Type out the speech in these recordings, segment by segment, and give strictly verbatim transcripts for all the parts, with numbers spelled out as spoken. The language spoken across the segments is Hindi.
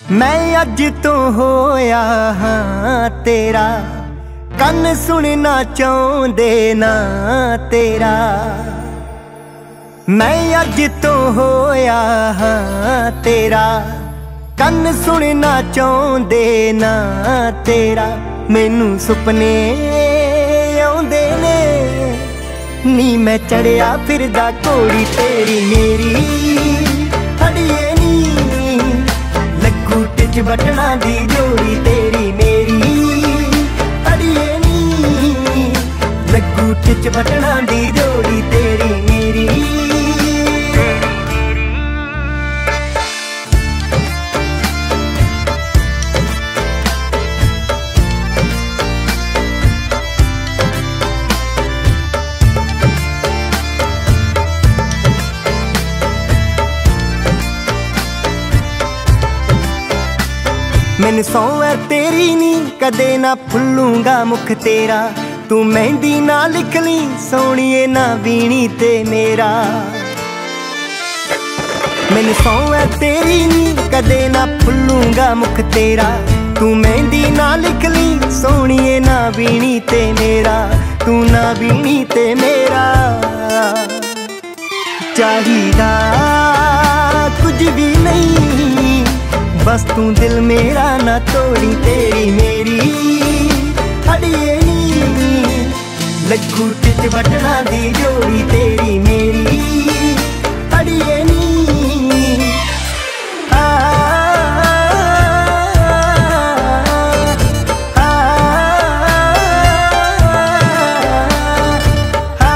मैं अज तो होया हाँ तेरा, कन सुनना चाहते ना तेरा। मैं अज तो होया हाँ तेरा, कन सुनना चाहते ना तेरा। मैनू सुपने आउंदे ने नी, मैं चढ़िया फिरदा घोड़ी तेरी मेरी। अड़िए नी लगू टिच बटना दी जोड़ी तेरी मेरी। अड़िए नी लगू टिच बटना दी जोड़ी तेरी मेरी। मैनू सौ है तेरी नी, कदे ना भुल्लूंगा मुख तेरा। तू मेहंदी ना लिख ली सोनिए ना बीनी ते मेरा। मैनू सौ है तेरी नी, कदे ना भुल्लूंगा मुख तेरा। तू मेहंदी ना लिख ली सोनिए ना बीनी ते मेरा। तू ना बीनी ते मेरा। चाहिदा कुछ भी नहीं, बस तू दिल मेरा ना तोड़ी तेरी मेरी। अड़िए नी लगू टिच बटना दी जोड़ी तेरी मेरी। अड़िए नी आ, आ, आ,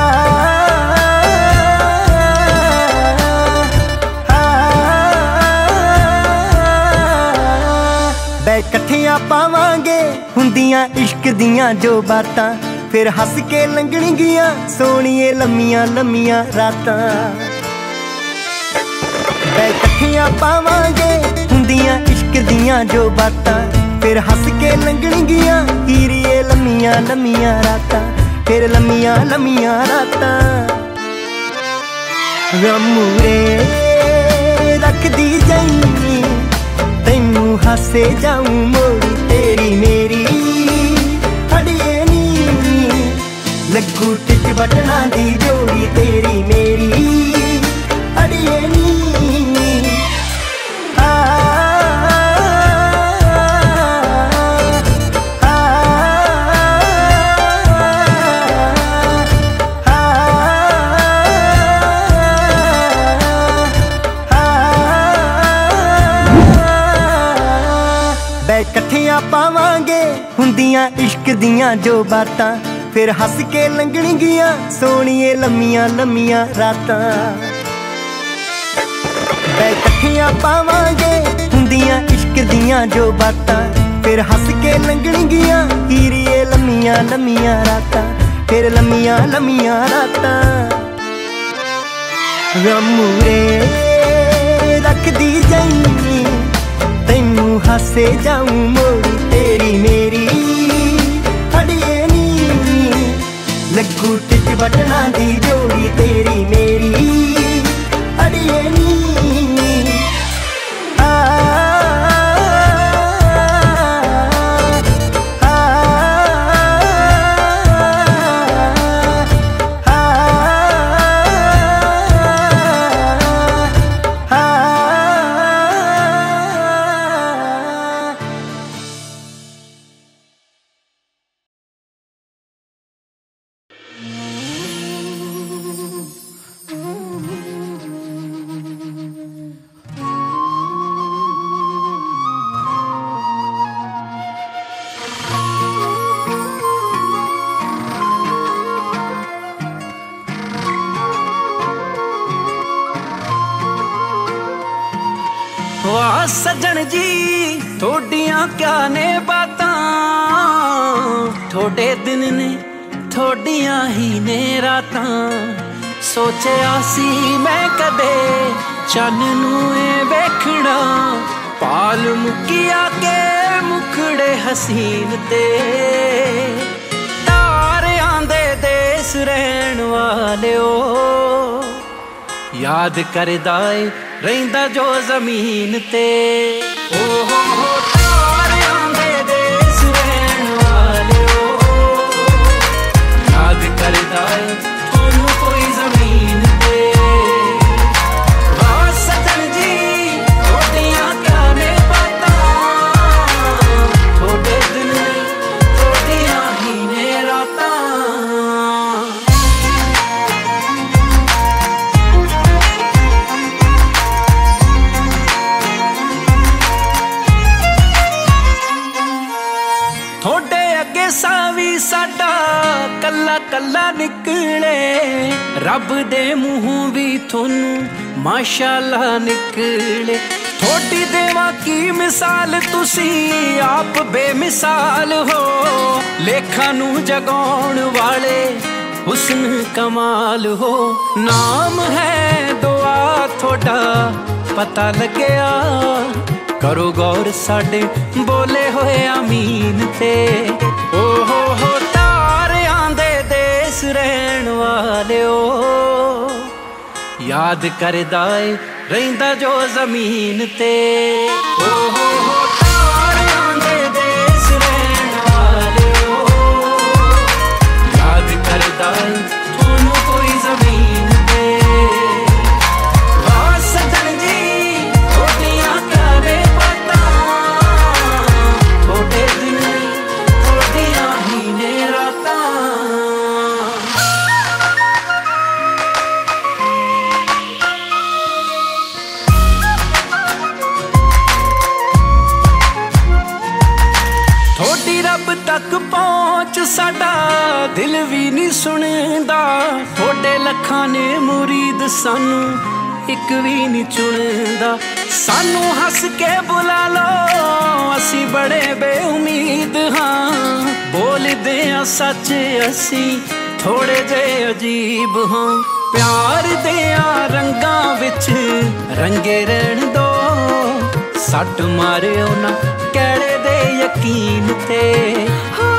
बै कट्ठियां पावांगे हुंदियां इश्क दियां जो बातां। फिर हस के लंघणगियां सोनिए लम्मियां लम्मियां रातां। बै कट्ठियां पावांगे हुंदियां इश्क दियां जो बातां। फिर हस के लंघणगियां हीरिए लम्मियां लम्मियां रातां। फिर लम्मियां लम्मियां रातां। गमूरे रख दी जाई, तैनू हासे जाऊं मोड़ी तेरी मेरी। अड़िए नी लगू टिच बटना दी जोड़ी तेरी मेरी। अड़िए नी आ, आ, आ, बै कट्ठियां पावांगे हुंदियां इश्क दियां जो बातां। फिर हस के लंघणगियां सोनिए लम्मियां लम्मियां रातां। बै कट्ठियां पावांगे हुंदियां इश्क दियां जो बातां। फिर हस के लंघणगियां हीरिए लम्मियां लम्मियां रातां। फिर लम्मियां लम्मियां रातां। गमूरे रख दी जाई, तैनू हासे जाऊं मोड़ी तेरी मेरी। अड़िए नी लगू टिच बटना दी जोड़ी तेरी मेरी। अड़िए नी आ, आ, आ, आ, आ। वाह सज्जन जी थोड़ियां क्या ने बातां। थोड़े दिन ने थोड़ियां ही ने रातां। सोचया सी मैं कदे चन्न नू वेखना, पाल मुकिया के मुखड़े हसीन ते। तारियां दे देस रहन वाले ओ, याद करदा ए रहिंदा जो जमीन ते। ओ कल्ला कल्ला निकले, रब दे मूहों भी थोनू माशाअल्लाह निकले। थोड़ी देवा की मिसाल, तुसी आप बेमिसाल हो, लेखा नू जगाउण वाले हुस्न कमाल हो। नाम है दुआ थोड़ा पता लग्या, करो गौर साडे बोले होए आमीन ते। ओ हो हो तारियां दे देस रहन वाले ओ, याद करदा ए रहिंदा जो जमीन ते। ओ हो हो तारियां दे देस रहन वाले ओ, याद करदा ए थोनू कोई जमीन ते। वाह सजन जी थोड़ियां करे पता, थोड़े दिन थोड़ियां ही ने रातां। थोड़ी रब तक पहुंच साडा दिल भी नहीं सुनदा, थोड़े लखां ने मुरीद सानू एक भी नहीं चुनदा। सानू हस के बुला लो असी बड़े बेउमीद हाँ, बोलदे आ सच असी थोड़े जे अजीब हाँ। प्यार दिया रंगां विच रंगे रहन दो, सट मारियो ना कैड़े दे यकीन ते।